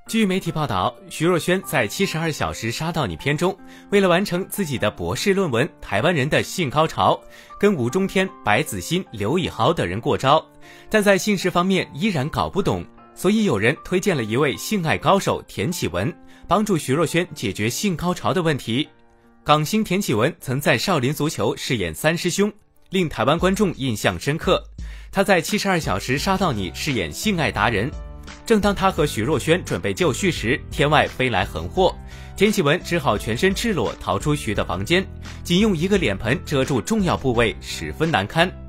据媒体报道，徐若瑄在《72小时杀到你》片中，为了完成自己的博士论文《台湾人的性高潮》，跟吴中天、白子欣、刘以豪等人过招，但在性事方面依然搞不懂，所以有人推荐了一位性爱高手田启文，帮助徐若瑄解决性高潮的问题。港星田启文曾在《少林足球》饰演三师兄，令台湾观众印象深刻。他在《72小时杀到你》饰演性爱达人。正当他和徐若瑄准备就绪时，天外飞来横祸，田启文只好全身赤裸逃出徐的房间，仅用一个脸盆遮住重要部位，十分难堪。